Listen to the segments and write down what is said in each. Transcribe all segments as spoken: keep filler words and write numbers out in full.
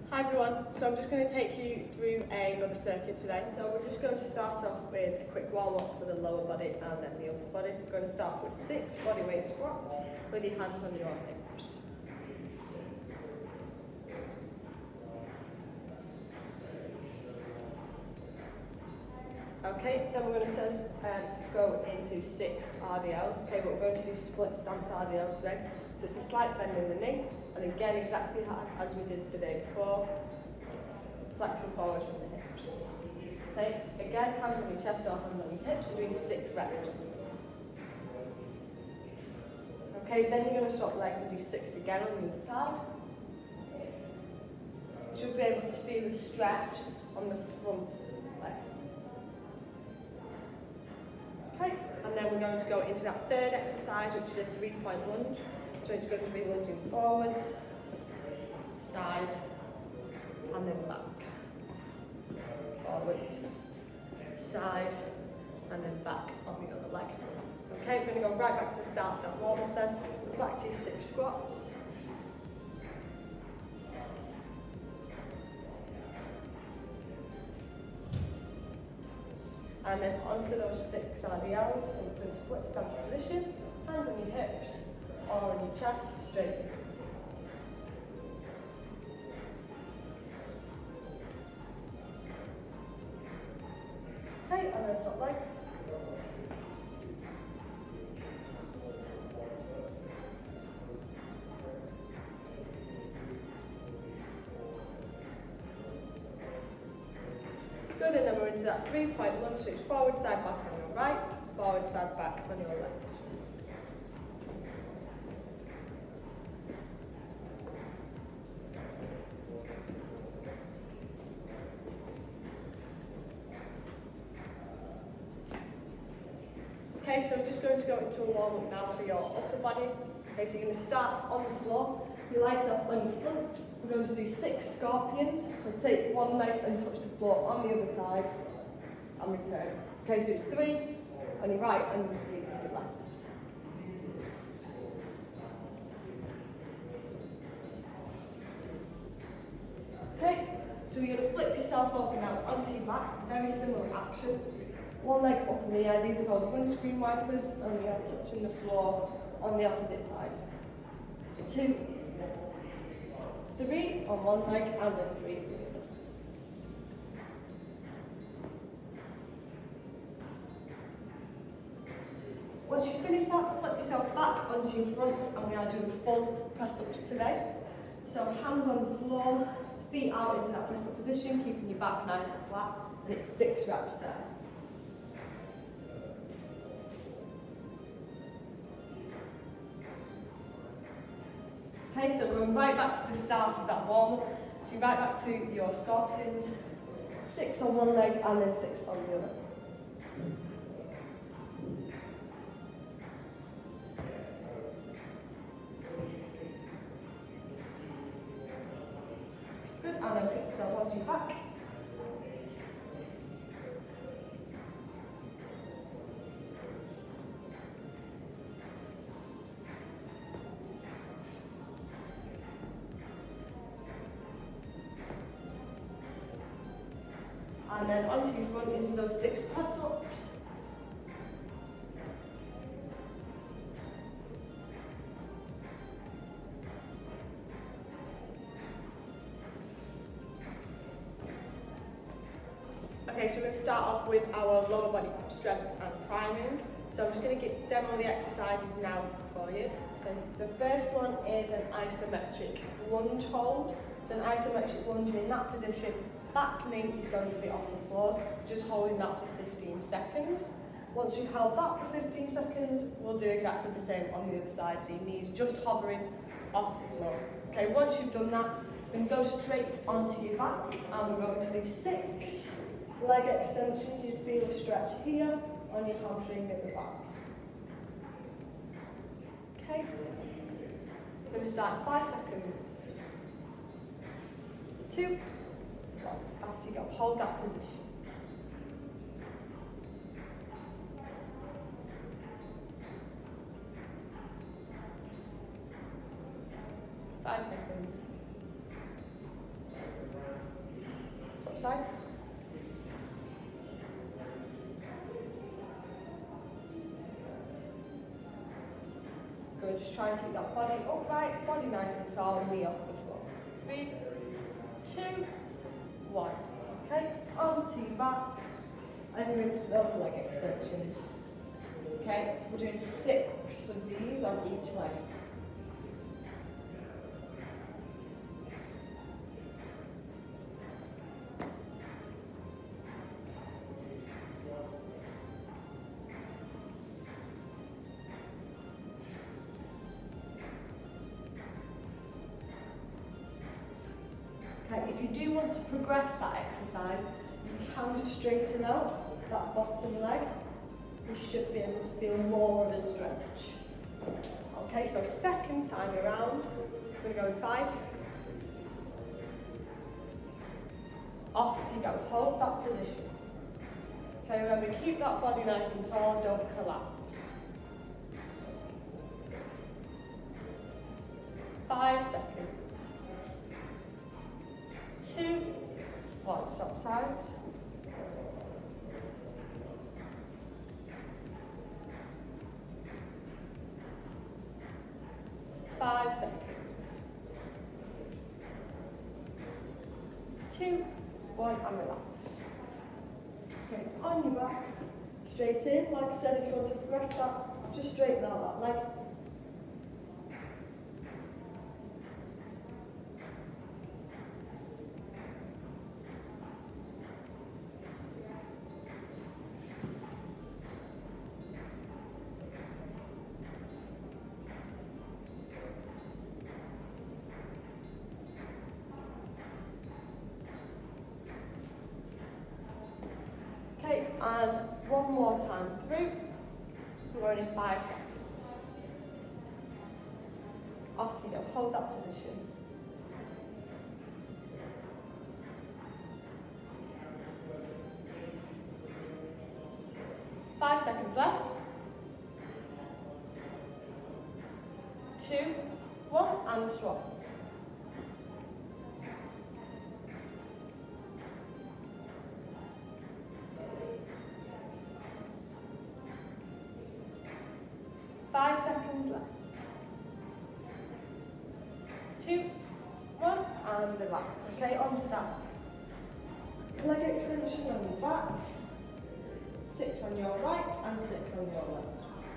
Hi everyone, so I'm just going to take you through another circuit today. So we're just going to start off with a quick warm up for the lower body and then the upper body. We're going to start with six body weight squats with your hands on your hips. Okay, then we're going to um, go into six R D Ls. Okay, but we're going to do split stance R D Ls today. Just a slight bend in the knee, and again exactly as we did the day before, flexing forward from the hips. Okay, again hands on your chest or hands on your hips, we're doing six reps. Okay, then you're going to swap legs and do six again on the other side. You should be able to feel the stretch on the front leg. Okay, and then we're going to go into that third exercise, which is a three-point lunge. So it's going to be lunging forwards, side, and then back. Forwards, side, and then back on the other leg. Okay, we're going to go right back to the start of that warm-up then. Back to your six squats. And then onto those six R D Ls into a split stance position, hands on your hips or on your chest, straight. Okay, and then top legs. Good, and then we're into that three-point lunge, so it's forward, side, back on your right, forward, side, back on your left. Okay, so I'm just going to go into a warm-up now for your upper body. Okay, so you're going to start on the floor. You lie yourself on your front. We're going to do six scorpions. So take one leg and touch the floor on the other side and return. Okay, so it's three on your right and three on your left. Okay, so you're going to flip yourself over now onto your back. Very similar action. One leg up in the air, these are called windscreen wipers, and we are touching the floor on the opposite side. Two, three on one leg, and then three on the other. Once you finish that, flip yourself back onto your front, and we are doing full press-ups today. So hands on the floor, feet out into that press-up position, keeping your back nice and flat, and it's six reps there. Okay, so we're going right back to the start of that warm-up. So you're right back to your scorpions, six on one leg and then six on the other. Good, and then pick yourself onto your back. And then onto your front into those six press-ups. Okay, so we're going to start off with our lower body strength and priming. So I'm just going to get demo the exercises now for you. So the first one is an isometric lunge hold. So an isometric lunge in that position. Back knee is going to be off the floor, just holding that for fifteen seconds. Once you've held that for fifteen seconds, we'll do exactly the same on the other side, so your knees just hovering off the floor. Okay, once you've done that, then go straight onto your back, and we're going to do six leg extensions. You'd feel a stretch here on your hamstring at the back. Okay, we're going to start in five seconds. Two. After you go, hold that position. Five seconds. swap sides. Good, just try and keep that body upright, body nice and tall, knee off the floor. Three, two, one. Okay, onto your back, and you're into those leg extensions. Okay, we're doing six of these on each leg. Okay, if you do want to progress that exercise, you can just straighten out that bottom leg. You should be able to feel more of a stretch. Okay, so second time around, we're going to go in five. Off you go, hold that position. Okay, remember, keep that body nice and tall, don't collapse. Five seconds. Two, one, stop sides. Five seconds. Two, one, and relax. Okay, on your back, straight in. Like I said, if you want to progress that, just straighten out that leg. And one more time through. We're only five seconds. Off you go, hold that position. Five seconds left. Two, one, and swap. Five seconds left. Two, one, and relax. Okay, onto that leg extension on your back. Six on your right and six on your left.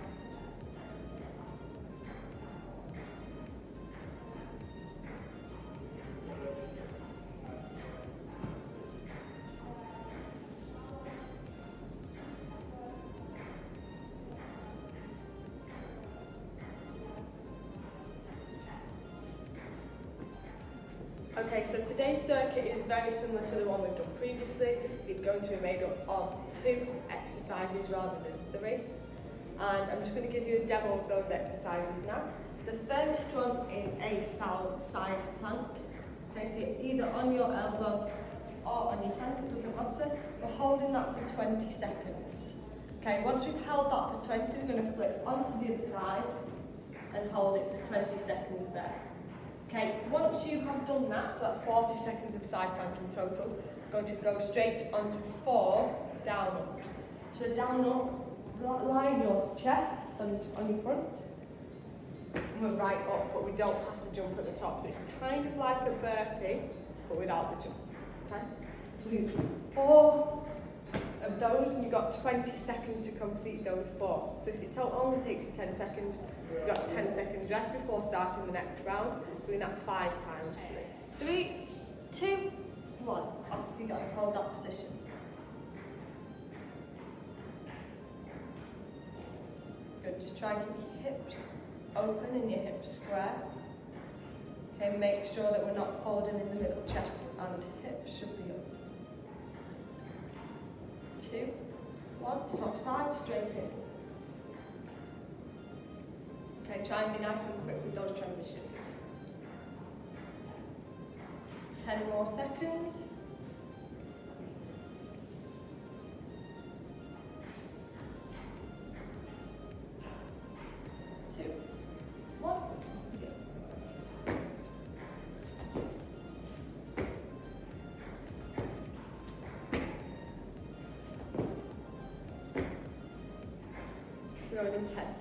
Okay, so today's circuit is very similar to the one we've done previously. It's going to be made up of two exercises rather than three. And I'm just going to give you a demo of those exercises now. The first one is a side plank. Okay, so you're either on your elbow or on your hand, it doesn't matter. We're holding that for twenty seconds. Okay, once we've held that for twenty, we're going to flip onto the other side and hold it for twenty seconds there. Okay, once you have done that, so that's forty seconds of side plank in total, going to go straight onto four down ups. So down up, line your chest on, on your front. And we're right up, but we don't have to jump at the top. So it's kind of like a burpee, but without the jump. Okay? So we do four of those, and you've got twenty seconds to complete those four. So if it only takes you ten seconds, you've got ten seconds rest before starting the next round. Doing that five times. Three, three, two, one. Off you go. Hold that position. Good. Just try and keep your hips open and your hips square. Okay. Make sure that we're not folding in the middle. Chest and hips should be up. Two, one. Swap sides. Straight in. Okay. Try and be nice and quick with those transitions. ten more seconds. Two, one, go. going in ten.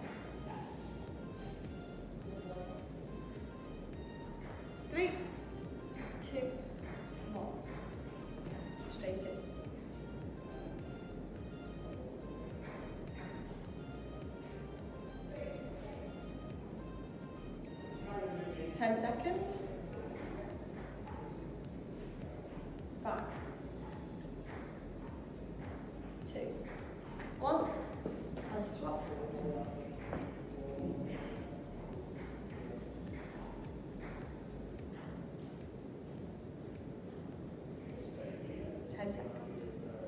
Three, two, one. Straight in. ten seconds. Five, two, one, and swap. ten seconds.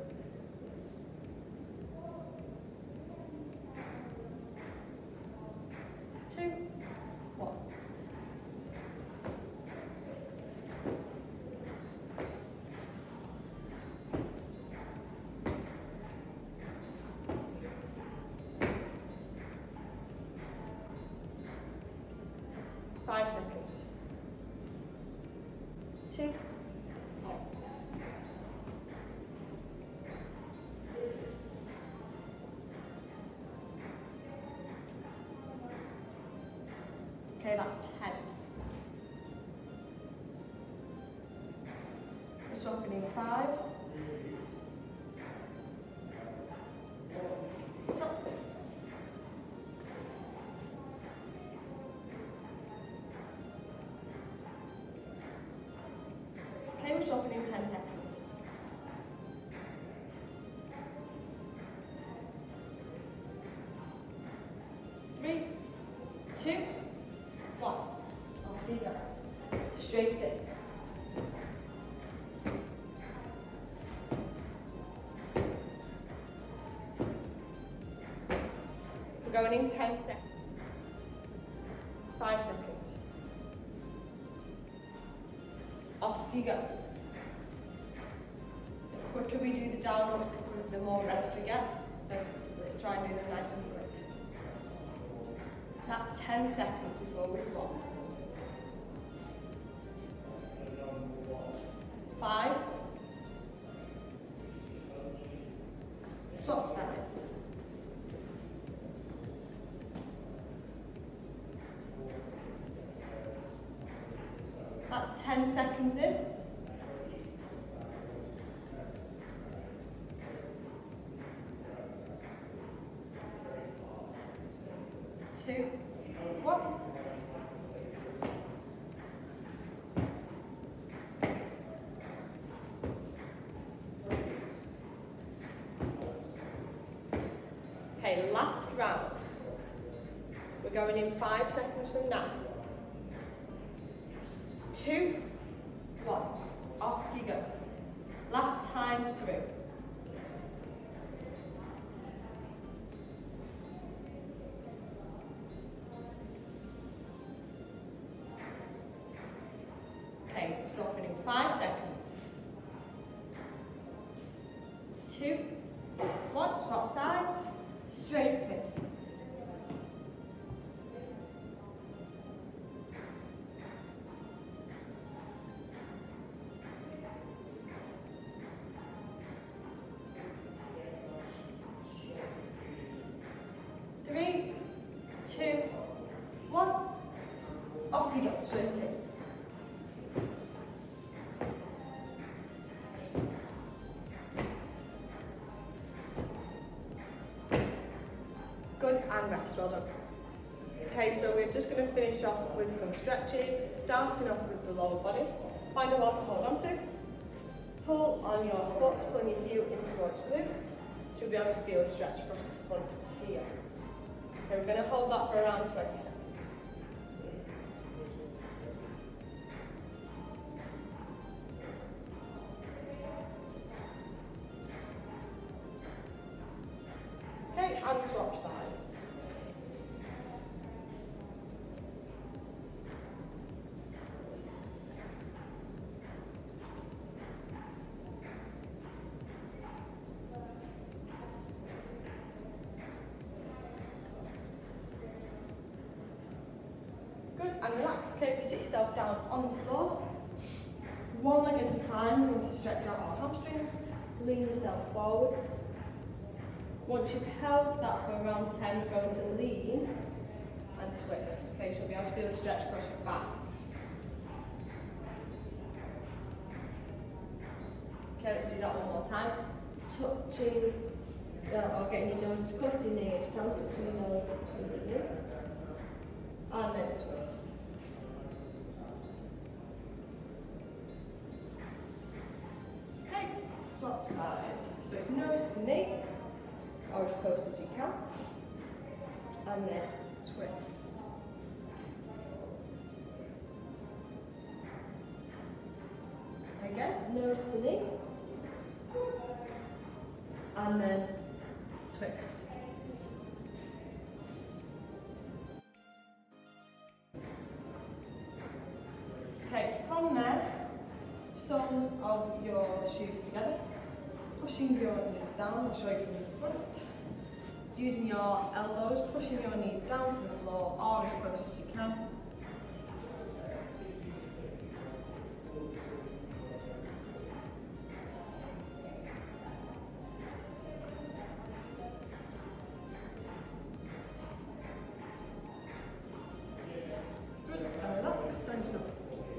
Two, one. Five seconds. Two, one. Okay, that's ten. We're swapping in five. Stop. Okay, we're swapping in ten seconds. Three, two, one. Off you go. Straight in. We're going in ten seconds. Five seconds. Off you go. The quicker we do the downwards, the more rest we get. Let's, let's try and do them nice and quick. That's ten seconds before we swap. Five. Swap sides. That's ten seconds in. Two, one. Okay, last round. We're going in five seconds from now. Two, one. Off you go. Last time through. Okay, we're swapping in five seconds. Two, one, swap sides, straight in. Three, two, one, off you go, straight in. Good, and rest, well done. Okay, so we're just going to finish off with some stretches, starting off with the lower body. Find a wall to hold on to. Pull on your foot, pulling your heel in towards your glutes. You'll be able to feel a stretch across the front here. Okay, we're going to hold that for around twenty seconds. Okay, and swap sides. Good, and relax. Okay, sit yourself down on the floor. One leg at a time, we're going to stretch out our hamstrings. Lean yourself forwards. Once you've held that for around ten, you're going to lean and twist. Okay, so you'll be able to feel the stretch across your back. Okay, let's do that one more time. Touching, uh, or getting your nose as close to your knee as you can, touching your nose and your knee. And then twist. Okay, swap sides. So it's nose to knee, or as close as you can. And then twist. Again, nose to knee. And then twist. Okay, from there, soles of your shoes together, pushing your knees down. I'll show you from the front. Using your elbows, pushing your knees down to the floor, or as close as you can. Stand up.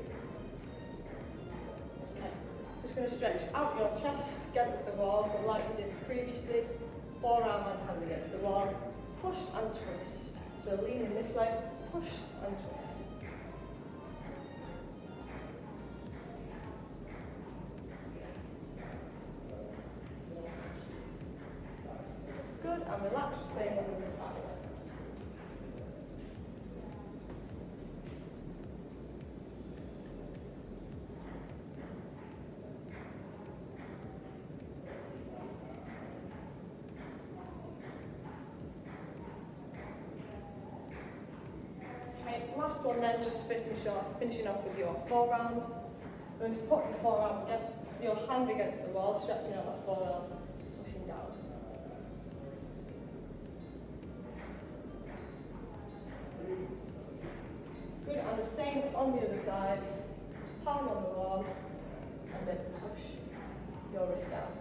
Okay. Just going to stretch out your chest against the wall, so like we did previously. Forearm and hand against the wall. Push and twist. So leaning this way, push and twist. Good, and relax, stay on the back. Last one then, just finish off, finishing off with your forearms. You're going to put your forearm against, your hand against the wall, stretching out that forearm, pushing down. Good, and the same on the other side, palm on the wall, and then push your wrist down.